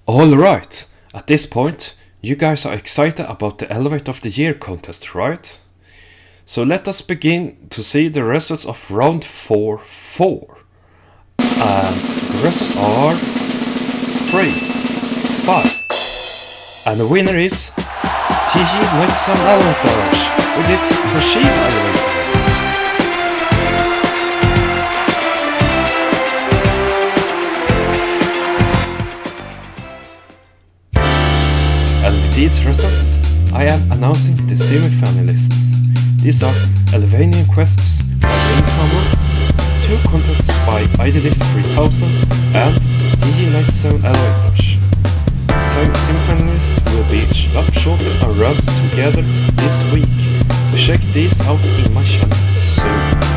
Alright, at this point, you guys are excited about the Elevator of the Year contest, right? So let us begin to see the results of round 4-4. And the results are 3, 5. And the winner is TG with Elevators with its Toshiba elevator. And with these results, I am announcing the semi-finalists. These are Elevanian Quests by Summer, 2 contests by IDLift 3000 and DG 97 Elevators. The semi-finalists will be up shortly and runs together this week, so check these out in my channel soon.